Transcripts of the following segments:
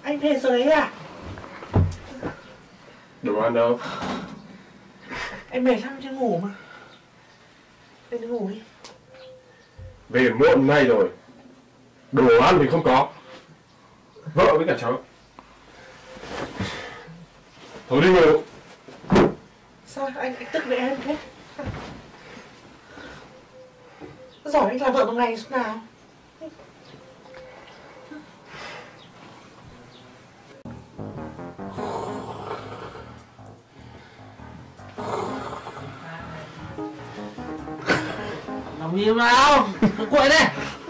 Anh về rồi đấy à? Đồ ăn đâu? Em mệt lắm, đi ngủ mà. Em đi ngủ đi. Về muộn nay rồi, đồ ăn thì không có, vợ với cả cháu. Thôi đi ngủ. Sao anh tức với em thế? Giỏi anh làm vợ một ngày lúc nào? Làm gì nào? Quậy đây.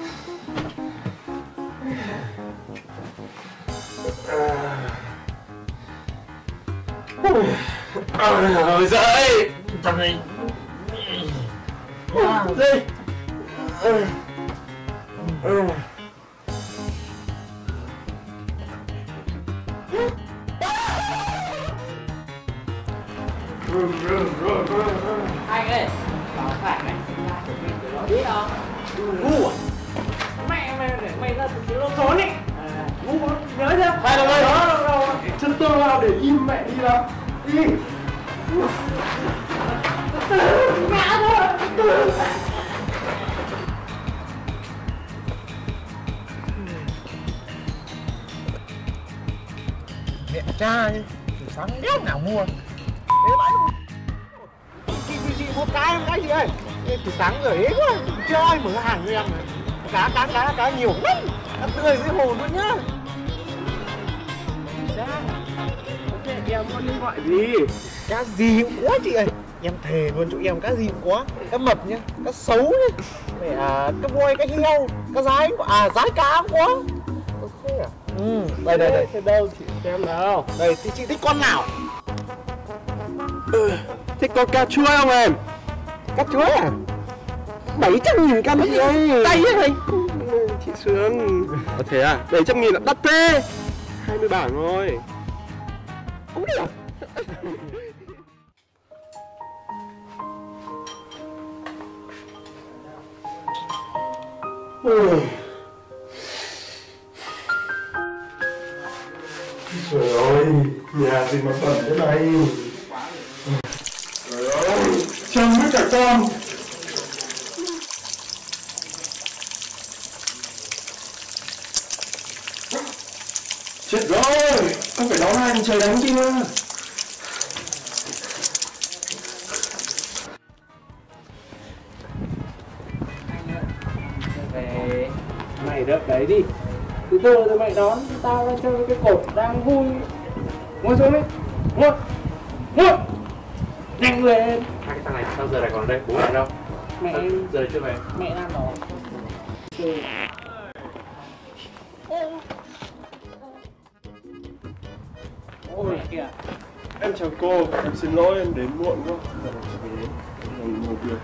Ôi giời, thằng này đi. Anh ơi, bảo phải mày nó biết không? Ngu à? Mẹ mày ra từ lô trốn đi. Ngu nhớ chưa? Mày đâu đâu Chân tôi vào để im mẹ đi nào. Đi. Ngã thôi. Mẹ cha chứ, từ sáng đéo nào mua. Thế bãi luôn. Chị mua cái gì ơi? Từ sáng giờ ế quá, chưa ai mở hàng cho em. Cá nhiều lắm. Ăn tươi dưới hồ luôn nhá. Em có điện thoại gì? Cá gì cũng quá chị ơi. Em thề luôn chỗ em cá gì cũng có. Cá mập nhá, cá sấu nhá. Cá voi, cá heo, cá rái, rái cá cũng có. Thế à? Đây. Thế đâu chị xem nào? Đây, thì chị thích con nào? Thích con cà chua không em? Cá chuối à? 700.000 cân chị ơi. Tay ấy anh. Chị Sương. Thế à? 700.000 là đắt thế. 20 bảng thôi. Cũng được. Trời ơi, nhà gì mà bẩn thế này. Trời ơi, chồng với cả con. Chết rồi, không phải đón anh trời đánh kia. Về mày đợi đấy đi, từ từ rồi mày đón tao đang chơi với cái cột đang vui. Ngồi xuống đi, ngồi nhanh lên. Hai cái thằng này sao giờ này còn ở đây, bố mẹ đâu? Mẹ em Giờ chưa về. mẹ đang đó. Ôi kìa. Em chào cô, em xin lỗi em đến muộn quá. Giờ phải về còn một việc.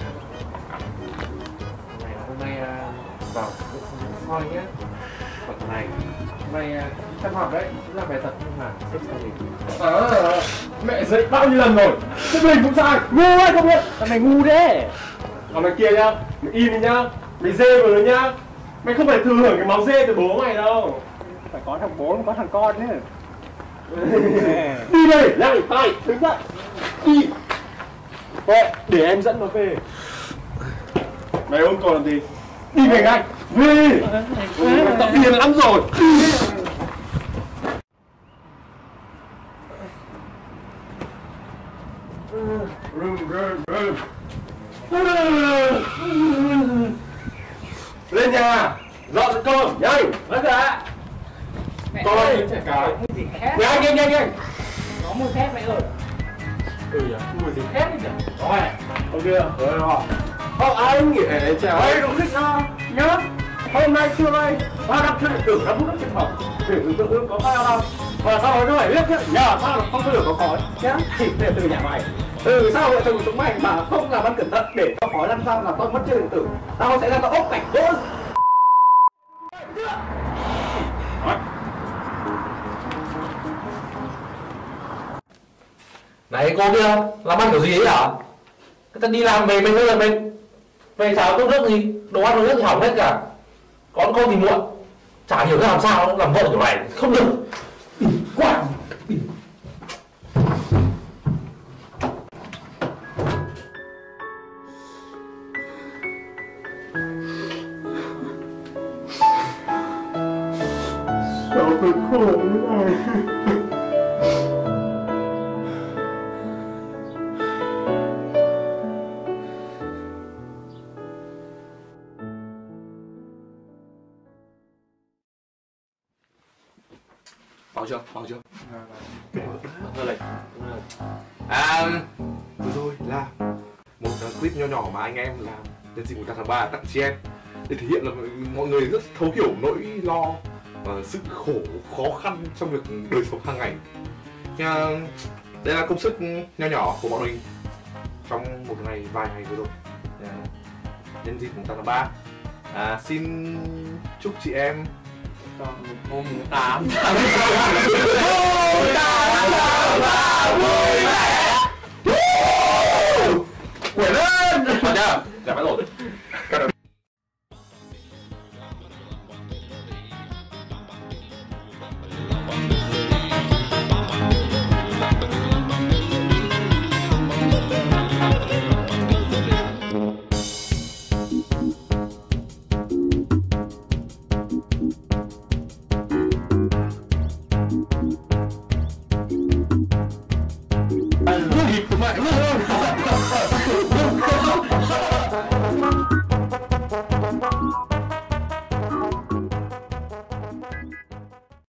Hôm nay vào soi nhé. Còn này hôm nay tham học đấy, cũng là bài tập nhưng mà xếp sao gì? Mẹ dạy bao nhiêu lần rồi, xếp hình cũng sai. Ngu ấy không biết, thằng này ngu thế. Còn đằng kia nhá, mày im đi nhá, mày dê vào rồi nhá. Mày không phải thừa hưởng cái máu dê từ bố mày đâu. Phải có thằng bố, có thằng con nữa. Đi đây, lại phải, đứng dậy. Đi. Vậy, để em dẫn nó về. Mày ôm còn làm gì? Đi về ngay. Đi. Mày tập điên lắm rồi. Lên nhà, dọn cơm, nhanh. Vâng ạ. Mẹ Con ơi, đến trẻ cái. mua gì khét? Nhanh. Nó mua khét mẹ ơi. Mua gì? Khét đi kìa. Rồi, ok rồi. Anh nghỉ để chào. Ê, đúng thích nó. Nhớ. Hôm nay trưa nay ba đọc thư điện tử đã bút đất trên phòng để tự ương có file không? Và sau đó nó phải viết nhá, nhờ sao là không có được có khói nhá, chỉ để từ nhà mày. Sao vợ chồng chúng mày mà không làm ăn cẩn thận để cho khói lan ra là tao mất chơi điện tử, tao sẽ ra tao ốc cảnh đỗ. Này cô kia, làm ăn kiểu gì ấy hả? Người ta đi làm về mình là mình về cháo cơm nước gì, đồ ăn đồ nước thì hỏng hết cả. Con thì muộn, chả hiểu ra làm sao làm vợ kiểu này không được. Sao tôi khổ thế này? Vào chưa? Thôi này. Vừa rồi là một clip nho nhỏ mà anh em làm nhân dịp 1 tháng 3 tặng chị em để thể hiện là mọi người rất thấu hiểu nỗi lo và sự khổ khó khăn trong việc đời sống hàng ngày. Đây là công sức nho nhỏ của bọn mình trong một ngày, vài ngày vừa rồi nhân dịp 1 tháng 3. Xin chúc chị em Hôm 8 vui vẻ. Quẩy lên nhá, giảm bãi rồi. Mẹ